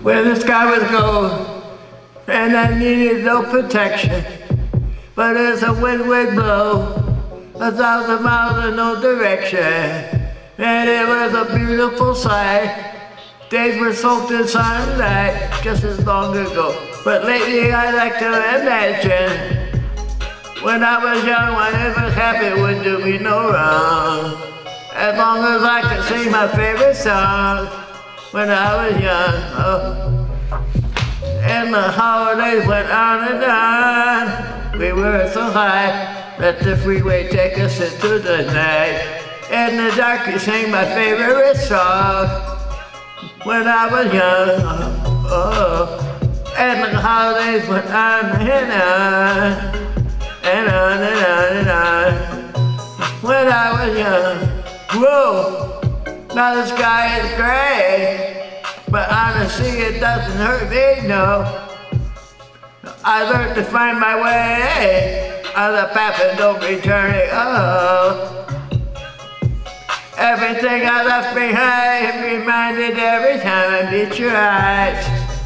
where the sky was gold, and I needed no protection. But as a wind would blow 1,000 miles in no direction, and it was a beautiful sight. Days were soaked in sunlight just as long ago, but lately I like to imagine when I was young, whatever happened would do me no wrong, as long as I could sing my favorite song when I was young. Oh. And the holidays went on and on. We were so high, let the freeway take us into the night. In the dark, you sang my favorite song when I was young. Oh. And the holidays went on and on, and on and on and on. When I was young, whoa, now the sky is gray, but honestly it doesn't hurt me, no. I learned to find my way on the path and don't return. Oh. Everything I left behind, reminded every time I meet your eyes.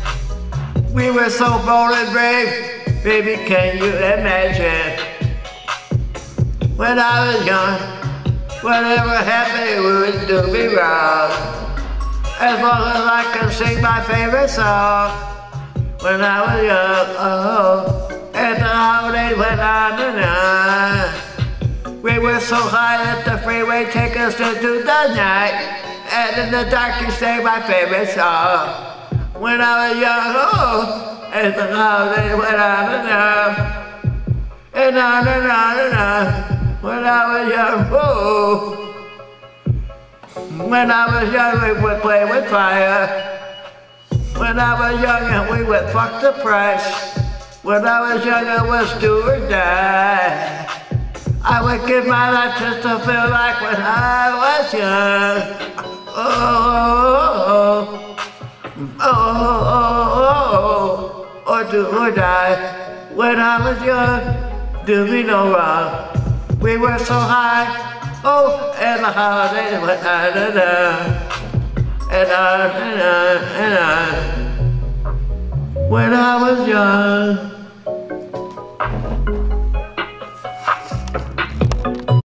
We were so bold and brave, baby, can you imagine? When I was young, whatever happened, it would do me wrong, as long as I could sing my favorite song when I was young. Oh, and the holidays went on and on. We were so high that the freeway take us into the night, and in the dark you sang my favorite song when I was young. Oh, and the holidays went on and on, and on and on and on. When I was young, oh. When I was young, we would play with fire. When I was young, and we would fuck the price. When I was young, it was do or die. I would give my life just to feel like when I was young. Oh, oh, oh, oh, oh, or do or die. When I was young, do me no wrong. We were so high, oh, and the holidays went on and on, and on and on and on. When I was young.